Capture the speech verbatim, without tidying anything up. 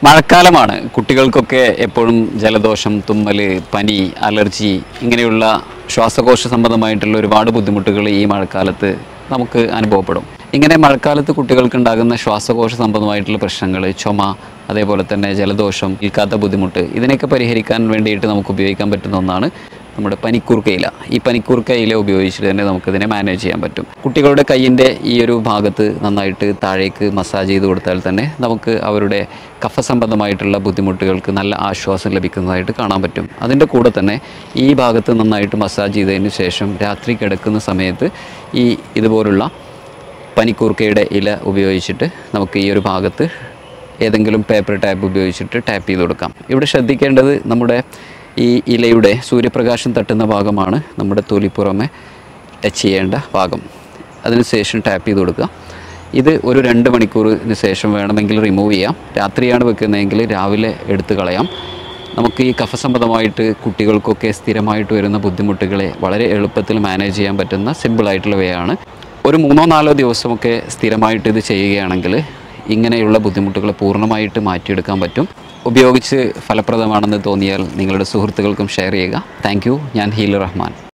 മഴക്കാലമാണ്. കുട്ടികൾക്കൊക്കെ എപ്പോഴും ജലദോഷം, തുമ്മൽ, പനി, അലർജി ഇങ്ങനെയുള്ള ശ്വാസകോശ സംബന്ധമായിട്ടുള്ള ഒരുപാട് ബുദ്ധിമുട്ടുകൾ ഈ മഴക്കാലത്ത് നമുക്ക് അനുഭവപ്പെടും. ഇങ്ങനെ മഴക്കാലത്ത് കുട്ടികൾക്കുണ്ടാകുന്ന ശ്വാസകോശ സംബന്ധമായിട്ടുള്ള പ്രശ്നങ്ങൾ, ചുമ, അതേപോലെ തന്നെ ജലദോഷം, ഇൽക്കാത്ത ബുദ്ധിമുട്ട്, ഇതിനെയൊക്കെ പരിഹരിക്കാൻ വേണ്ടിയിട്ട് നമുക്ക് ഉപയോഗിക്കാൻ പറ്റുന്ന ഒന്നാണ് നമ്മുടെ പനിക്കൂർക്ക ഇല. ഈ പനിക്കൂർക്ക ഇല ഉപയോഗിച്ചിട്ട് തന്നെ നമുക്കിതിനെ മാനേജ് ചെയ്യാൻ പറ്റും. കുട്ടികളുടെ കയ്യിൻ്റെ ഈ ഒരു ഭാഗത്ത് നന്നായിട്ട് താഴേക്ക് മസാജ് ചെയ്ത് കൊടുത്താൽ തന്നെ നമുക്ക് അവരുടെ കഫ സംബന്ധമായിട്ടുള്ള ബുദ്ധിമുട്ടുകൾക്ക് നല്ല ആശ്വാസം ലഭിക്കുന്നതായിട്ട് കാണാൻ പറ്റും. അതിൻ്റെ കൂടെ തന്നെ ഈ ഭാഗത്ത് നന്നായിട്ട് മസാജ് ചെയ്തതിന് ശേഷം രാത്രി കിടക്കുന്ന സമയത്ത് ഈ ഇതുപോലുള്ള പനിക്കൂർക്കയുടെ ഇല ഉപയോഗിച്ചിട്ട് നമുക്ക് ഈ ഒരു ഭാഗത്ത് ഏതെങ്കിലും പേപ്പർ ടാപ്പ് ഉപയോഗിച്ചിട്ട് ടാപ്പ് ചെയ്ത് കൊടുക്കാം. ഇവിടെ ശ്രദ്ധിക്കേണ്ടത് നമ്മുടെ ഈ ഇലയുടെ സൂര്യപ്രകാശം തട്ടുന്ന ഭാഗമാണ് നമ്മുടെ തൊലിപ്പുറമെ ടച്ച് ചെയ്യേണ്ട ഭാഗം. അതിനുശേഷം ടാപ്പ് ചെയ്ത് കൊടുക്കുക. ഇത് ഒരു രണ്ട് മണിക്കൂറിന് ശേഷം വേണമെങ്കിൽ റിമൂവ് ചെയ്യാം. രാത്രിയാണ് വെക്കുന്നതെങ്കിൽ രാവിലെ എടുത്ത് കളയാം. നമുക്ക് ഈ കഫസംബന്ധമായിട്ട് കുട്ടികൾക്കൊക്കെ സ്ഥിരമായിട്ട് വരുന്ന ബുദ്ധിമുട്ടുകളെ വളരെ എളുപ്പത്തിൽ മാനേജ് ചെയ്യാൻ പറ്റുന്ന സിമ്പിളായിട്ടുള്ള വേ ആണ്. ഒരു മൂന്നോ നാലോ ദിവസമൊക്കെ സ്ഥിരമായിട്ട് ഇത് ചെയ്യുകയാണെങ്കിൽ ഇങ്ങനെയുള്ള ബുദ്ധിമുട്ടുകൾ പൂർണ്ണമായിട്ട് മാറ്റിയെടുക്കാൻ പറ്റും. ഉപയോഗിച്ച് ഫലപ്രദമാണെന്ന് തോന്നിയാൽ നിങ്ങളുടെ സുഹൃത്തുക്കൾക്കും ഷെയർ ചെയ്യുക. Thank you. ഞാൻ ഹീലർ റഹ്മാൻ.